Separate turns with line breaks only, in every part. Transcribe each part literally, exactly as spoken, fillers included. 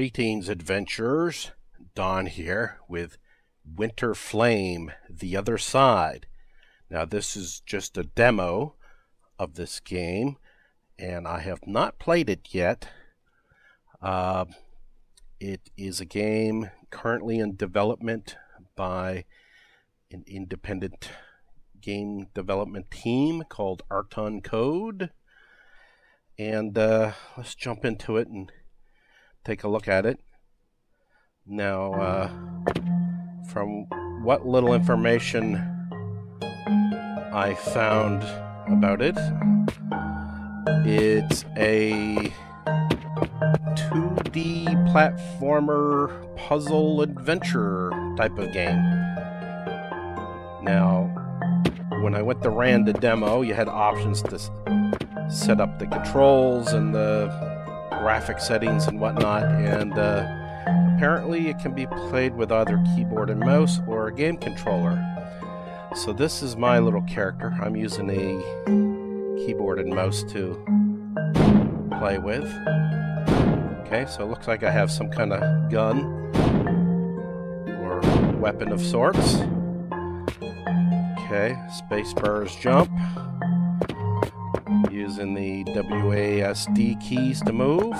Greetings, adventurers. Don here with Winterflame, The Other Side. Now, this is just a demo of this game, and I have not played it yet. Uh, it is a game currently in development by an independent game development team called SoundCould. And uh, let's jump into it and take a look at it. Now, uh, from what little information I found about it, it's a two D platformer puzzle adventure type of game. Now, when I went to ran the demo, you had options to set up the controls and the graphic settings and whatnot, and uh, apparently it can be played with either keyboard and mouse or a game controller. So this is my little character. I'm using a keyboard and mouse to play with. Okay, so it looks like I have some kind of gun or weapon of sorts. Okay, spacebar is jump. Using the W A S D keys to move.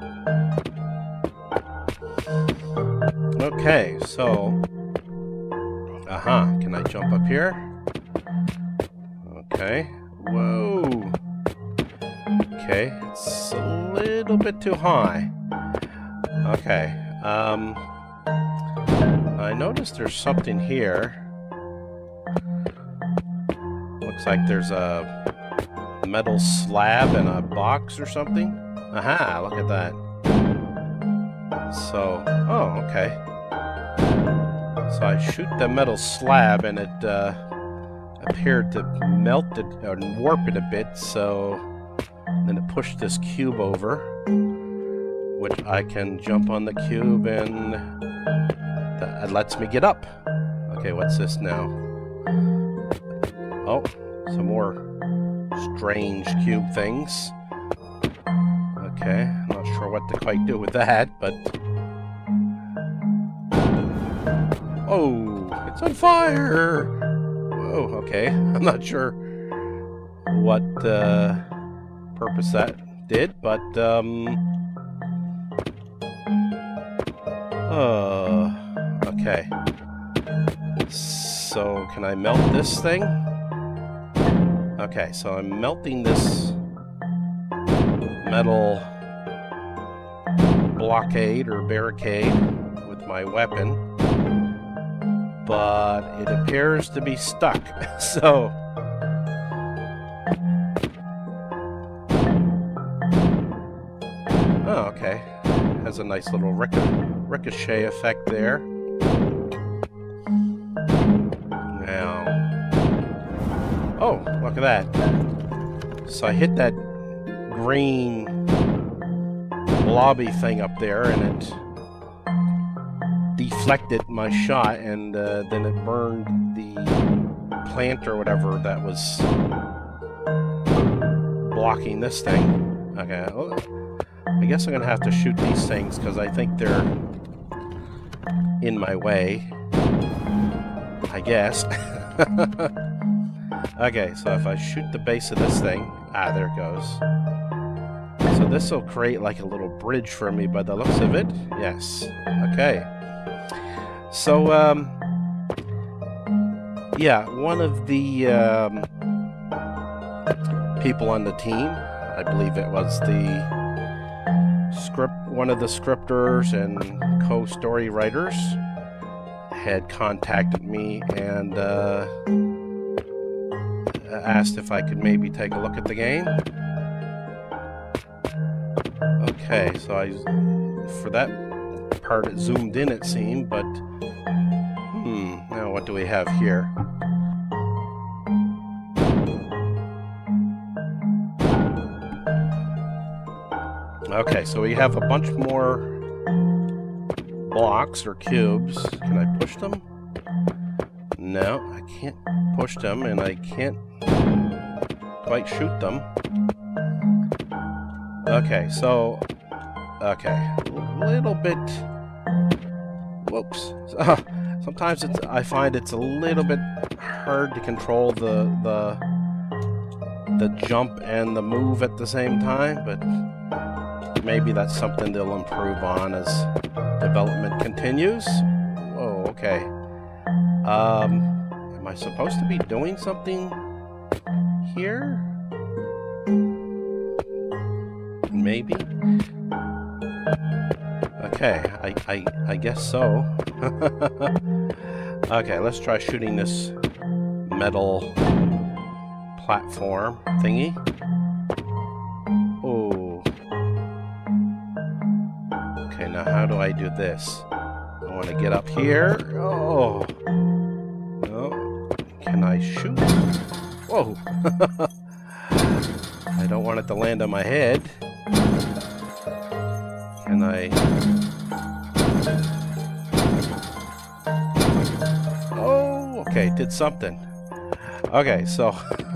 Okay, so uh-huh, can I jump up here? Okay, whoa. Okay, it's a little bit too high. Okay, um, I noticed there's something here. Looks like there's a metal slab in a box or something. Aha, look at that. So, oh, okay. So I shoot the metal slab and it uh, appeared to melt it or warp it a bit, so then it pushed this cube over, which I can jump on the cube and that lets me get up. Okay, what's this now? Oh, some more strange cube things. Okay, I'm not sure what to quite do with that, but oh, it's on fire! Oh, okay. I'm not sure what uh, purpose that did, but um, uh, okay. So can I melt this thing? Okay, so I'm melting this metal blockade or barricade with my weapon, but it appears to be stuck. So oh, okay, has a nice little rico ricochet effect there. Oh, look at that. So I hit that green blobby thing up there and it deflected my shot, and uh, then it burned the plant or whatever that was blocking this thing. Okay, well, I guess I'm going to have to shoot these things because I think they're in my way, I guess. Okay, so if I shoot the base of this thing, ah, there it goes. So this will create like a little bridge for me by the looks of it. Yes. Okay. So, um, yeah, one of the um, people on the team, I believe it was the script, one of the scripters and co-story writers, had contacted me and uh, asked if I could maybe take a look at the game. Okay, so I, for that part it zoomed in it seemed, but hmm, now what do we have here? Okay, so we have a bunch more blocks or cubes. Can I push them? No, I can't push them, and I can't quite shoot them. Okay, so Okay, a little bit. Whoops. Uh, sometimes it's, I find it's a little bit hard to control the the the jump and the move at the same time, but maybe that's something they'll improve on as development continues. Whoa, okay. Um, am I supposed to be doing something here? Maybe? Okay, I, I, I guess so. Okay, let's try shooting this metal platform thingy. Oh. Okay, now how do I do this? I want to get up here. Oh. No. Can I shoot? Whoa. I don't want it to land on my head. Can I... Oh, okay, did something. Okay, so...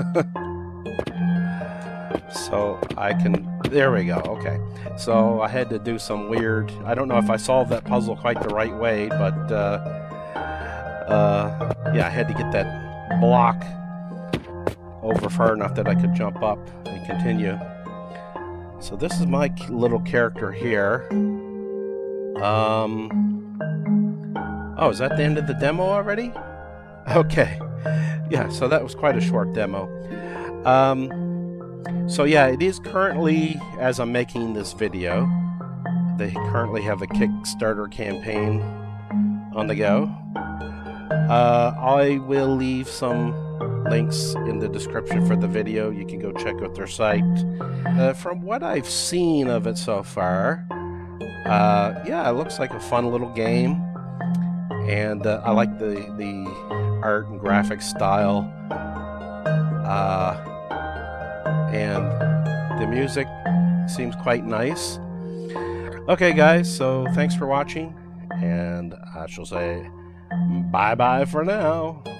so I can... There we go, okay. So I had to do some weird... I don't know if I solved that puzzle quite the right way, but... Uh, uh, yeah, I had to get that block over far enough that I could jump up and continue. So this is my little character here. Um, oh, is that the end of the demo already? Okay. Yeah, so that was quite a short demo. Um, so yeah, it is currently, as I'm making this video, they currently have a Kickstarter campaign on the go. Uh, I will leave some links in the description for the video. You can go check out their site. Uh, from what I've seen of it so far, uh, yeah, it looks like a fun little game, and uh, I like the the art and graphic style, uh, and the music seems quite nice. Okay, guys, so thanks for watching, and I shall say bye bye for now.